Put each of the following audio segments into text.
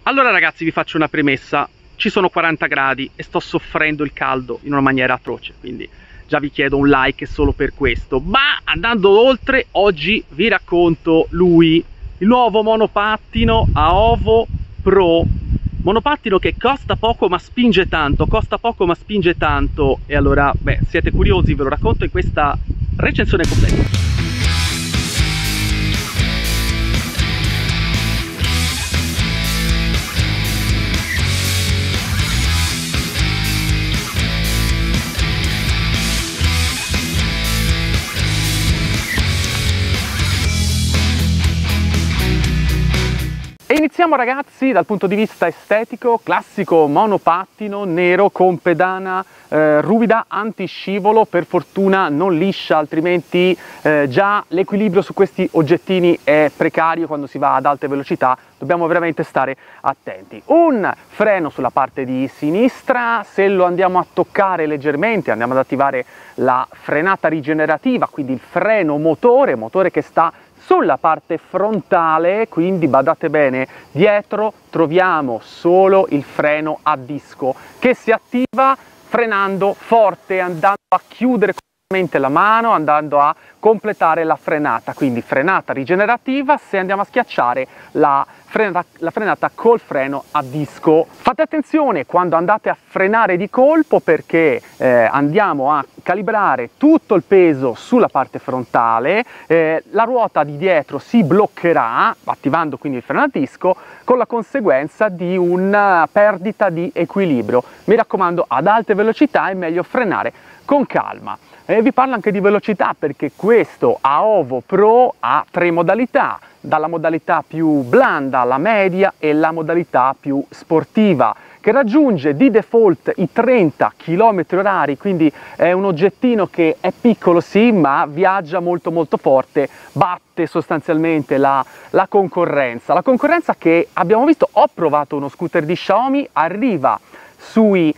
Allora ragazzi, vi faccio una premessa: ci sono 40 gradi e sto soffrendo il caldo in una maniera atroce, quindi già vi chiedo un like solo per questo. Ma andando oltre, oggi vi racconto il nuovo monopattino Aovo Pro, monopattino che costa poco ma spinge tanto, e allora, siete curiosi, ve lo racconto in questa recensione completa. E iniziamo ragazzi dal punto di vista estetico: classico monopattino nero con pedana ruvida antiscivolo, per fortuna non liscia, altrimenti già l'equilibrio su questi oggettini è precario quando si va ad alte velocità, dobbiamo veramente stare attenti. Un freno sulla parte di sinistra, se lo andiamo a toccare leggermente andiamo ad attivare la frenata rigenerativa, quindi il freno motore che sta sulla parte frontale, quindi badate bene, dietro troviamo solo il freno a disco che si attiva frenando forte, andando a chiudere completamente la mano, andando a completare la frenata, quindi frenata rigenerativa se andiamo a schiacciare la frenata col freno a disco. Fate attenzione quando andate a frenare di colpo, perché andiamo a calibrare tutto il peso sulla parte frontale, la ruota di dietro si bloccherà attivando quindi il freno a disco, con la conseguenza di una perdita di equilibrio. Mi raccomando, ad alte velocità è meglio frenare con calma. Vi parlo anche di velocità perché questo Aovo Pro ha 3 modalità, dalla modalità più blanda alla media e la modalità più sportiva, che raggiunge di default i 30 km/h, quindi è un oggettino che è piccolo sì, ma viaggia molto forte, batte sostanzialmente la concorrenza. La concorrenza che abbiamo visto, ho provato uno scooter di Xiaomi, arriva sui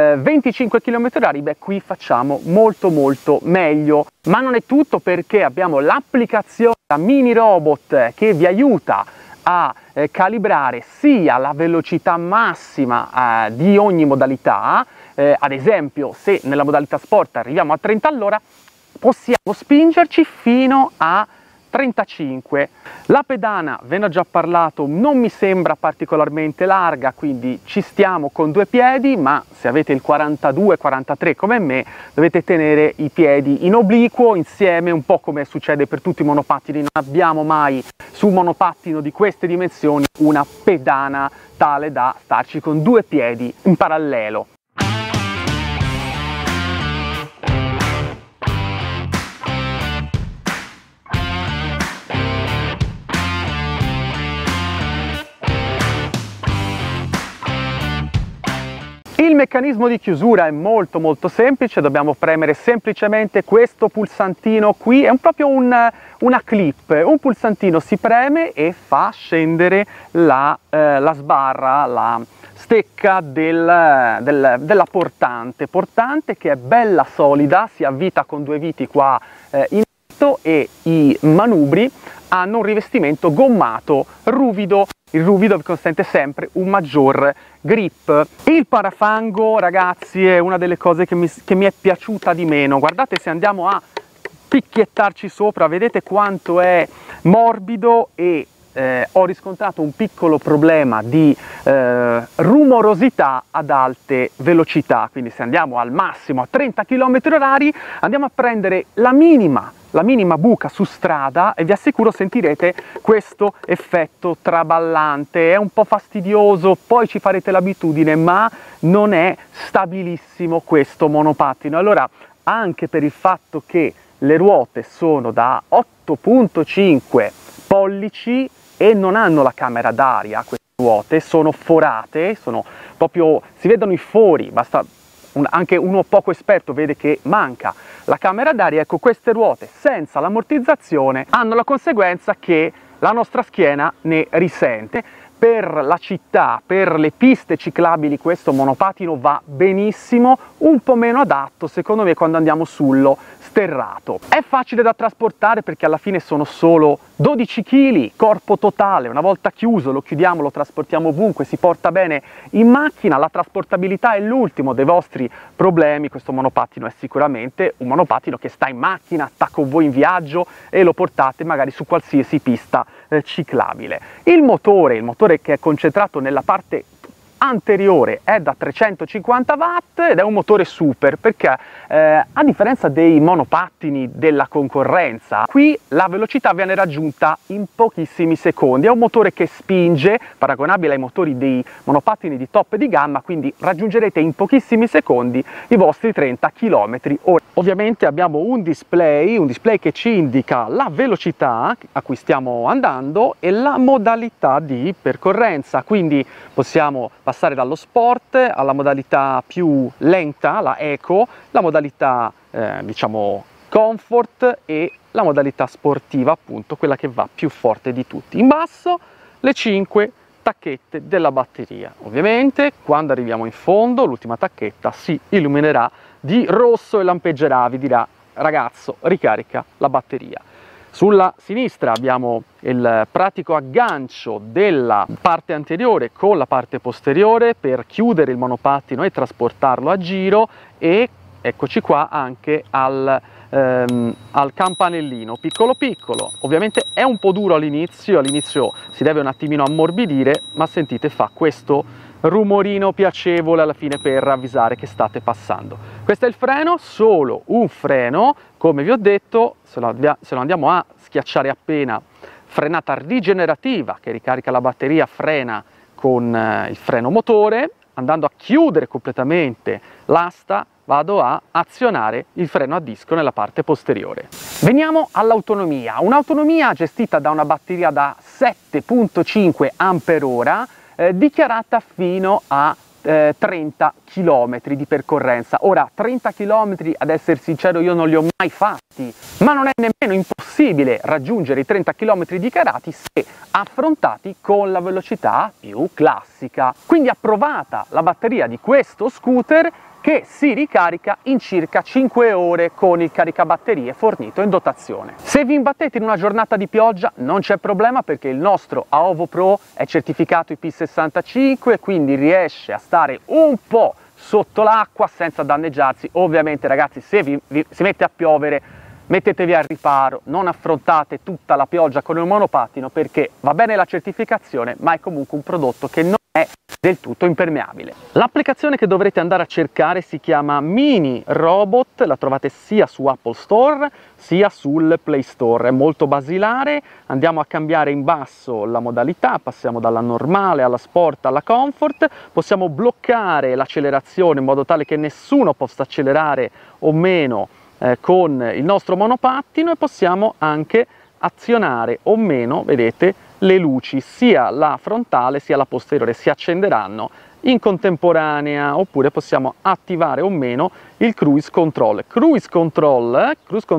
25 km/h, qui facciamo molto meglio. Ma non è tutto, perché abbiamo l'applicazione da mini robot che vi aiuta a calibrare sia la velocità massima di ogni modalità. Ad esempio, se nella modalità sport arriviamo a 30 all'ora, possiamo spingerci fino a 35. La pedana, ve ne ho già parlato, non mi sembra particolarmente larga, quindi ci stiamo con 2 piedi, ma se avete il 42-43 come me dovete tenere i piedi in obliquo insieme, un po' come succede per tutti i monopattini. Non abbiamo mai su un monopattino di queste dimensioni una pedana tale da starci con 2 piedi in parallelo. Il meccanismo di chiusura è molto semplice, dobbiamo premere semplicemente questo pulsantino qui, è proprio una clip, un pulsantino si preme e fa scendere la sbarra, la stecca della portante che è bella solida, si avvita con 2 viti qua in alto, e i manubri hanno un rivestimento gommato ruvido. Il ruvido vi consente sempre un maggior grip. Il parafango ragazzi è una delle cose che mi è piaciuta di meno. Guardate, se andiamo a picchiettarci sopra vedete quanto è morbido, e ho riscontrato un piccolo problema di rumorosità ad alte velocità, quindi se andiamo al massimo a 30 km/h andiamo a prendere la minima buca su strada e vi assicuro sentirete questo effetto traballante. È un po' fastidioso, poi ci farete l'abitudine, ma non è stabilissimo questo monopattino. Allora, anche per il fatto che le ruote sono da 8,5 pollici e non hanno la camera d'aria, queste ruote sono forate, sono proprio, si vedono i fori, basta anche uno poco esperto vede che manca la camera d'aria. Ecco, queste ruote senza l'ammortizzazione hanno la conseguenza che la nostra schiena ne risente. Per la città, per le piste ciclabili, questo monopattino va benissimo, un po' meno adatto secondo me quando andiamo sullo sterrato. È facile da trasportare perché alla fine sono solo 12 kg, corpo totale, una volta chiuso lo chiudiamo, lo trasportiamo ovunque, si porta bene in macchina. La trasportabilità è l'ultimo dei vostri problemi. Questo monopattino è sicuramente un monopattino che sta in macchina, sta con voi in viaggio e lo portate magari su qualsiasi pista ciclabile. Il motore che è concentrato nella parte anteriore è da 350 watt ed è un motore super perché a differenza dei monopattini della concorrenza, qui la velocità viene raggiunta in pochissimi secondi. È un motore che spinge, paragonabile ai motori dei monopattini di top di gamma, quindi raggiungerete in pochissimi secondi i vostri 30 km/h. Ovviamente abbiamo un display che ci indica la velocità a cui stiamo andando e la modalità di percorrenza, quindi possiamo passare dallo sport alla modalità più lenta, la eco, la modalità diciamo comfort e la modalità sportiva, appunto quella che va più forte di tutti. In basso le 5 tacchette della batteria. Ovviamente quando arriviamo in fondo l'ultima tacchetta si illuminerà di rosso e lampeggerà, vi dirà ragazzo ricarica la batteria. Sulla sinistra abbiamo il pratico aggancio della parte anteriore con la parte posteriore per chiudere il monopattino e trasportarlo a giro, e eccoci qua anche al campanellino piccolo. Ovviamente è un po' duro all'inizio si deve un attimino ammorbidire, ma sentite, fa questo rumorino piacevole alla fine per avvisare che state passando. Questo è il freno, solo un freno, come vi ho detto. Se lo andiamo a schiacciare appena, frenata rigenerativa che ricarica la batteria, frena con il freno motore. Andando a chiudere completamente l'asta vado a azionare il freno a disco nella parte posteriore. Veniamo all'autonomia, un'autonomia gestita da una batteria da 7,5 Ah dichiarata fino a 30 km di percorrenza. Ora 30 km, ad essere sincero, io non li ho mai fatti, ma non è nemmeno impossibile raggiungere i 30 km dichiarati se affrontati con la velocità più classica. Quindi approvata la batteria di questo scooter, che si ricarica in circa 5 ore con il caricabatterie fornito in dotazione. Se vi imbattete in una giornata di pioggia non c'è problema, perché il nostro AOVO Pro è certificato IP65, quindi riesce a stare un po' sotto l'acqua senza danneggiarsi. Ovviamente ragazzi, se si mette a piovere, mettetevi al riparo, non affrontate tutta la pioggia con il monopattino, perché va bene la certificazione, ma è comunque un prodotto che non è del tutto impermeabile. L'applicazione che dovrete andare a cercare si chiama Mini Robot, la trovate sia su Apple Store sia sul Play Store, è molto basilare. Andiamo a cambiare in basso la modalità, passiamo dalla normale alla sport alla comfort, possiamo bloccare l'accelerazione in modo tale che nessuno possa accelerare o meno con il nostro monopattino, e possiamo anche azionare o meno, vedete, le luci, sia la frontale sia la posteriore si accenderanno in contemporanea, oppure possiamo attivare o meno il cruise control. Cruise control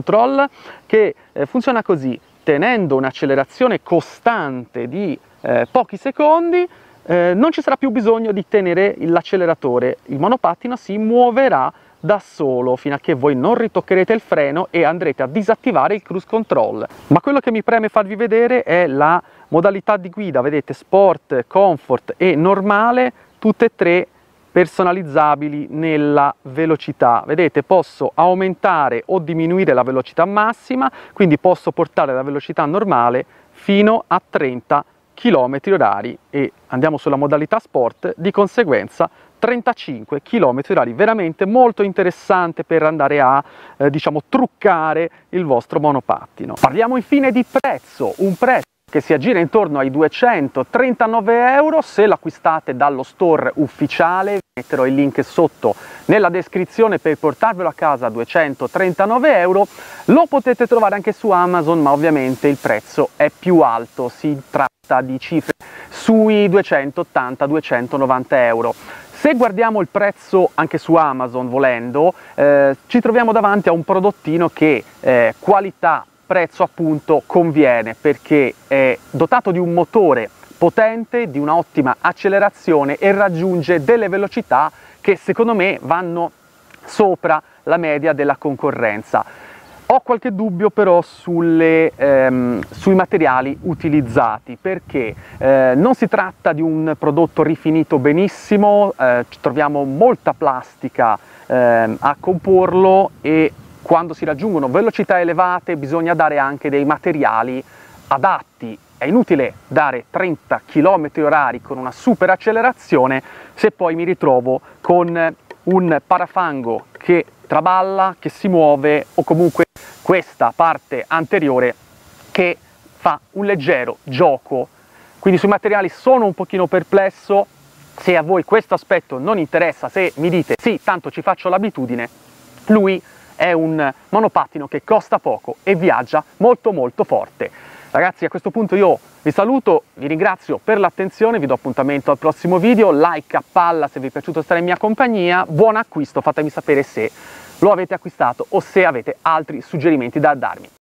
che funziona così: tenendo un'accelerazione costante di pochi secondi, non ci sarà più bisogno di tenere l'acceleratore, il monopattino si muoverà da solo fino a che voi non ritoccherete il freno e andrete a disattivare il cruise control. Ma quello che mi preme farvi vedere è la modalità di guida, vedete, sport, comfort e normale, tutte e tre personalizzabili nella velocità. Vedete, posso aumentare o diminuire la velocità massima, quindi posso portare la velocità normale fino a 30 km/h, e andiamo sulla modalità sport, di conseguenza 35 km/h, veramente molto interessante per andare a diciamo truccare il vostro monopattino. Parliamo infine di prezzo, un prezzo che si aggira intorno ai 239 euro. Se l'acquistate dallo store ufficiale, vi metterò il link sotto nella descrizione per portarvelo a casa a 239 euro. Lo potete trovare anche su Amazon, ma ovviamente il prezzo è più alto, si tratta di cifre sui 280-290 euro. Se guardiamo il prezzo anche su Amazon, volendo, ci troviamo davanti a un prodottino che qualità prezzo appunto conviene, perché è dotato di un motore potente, di un'ottima accelerazione e raggiunge delle velocità che secondo me vanno sopra la media della concorrenza. Ho qualche dubbio però sui materiali utilizzati, perché non si tratta di un prodotto rifinito benissimo, troviamo molta plastica a comporlo, e quando si raggiungono velocità elevate bisogna dare anche dei materiali adatti. È inutile dare 30 km/h con una super accelerazione se poi mi ritrovo con un parafango che traballa, che si muove, o comunque questa parte anteriore che fa un leggero gioco. Quindi sui materiali sono un pochino perplesso. Se a voi questo aspetto non interessa, se mi dite sì, tanto ci faccio l'abitudine, lui è un monopattino che costa poco e viaggia molto molto forte. Ragazzi, a questo punto io vi saluto, vi ringrazio per l'attenzione, vi do appuntamento al prossimo video, like a palla se vi è piaciuto stare in mia compagnia, buon acquisto, fatemi sapere se lo avete acquistato o se avete altri suggerimenti da darmi.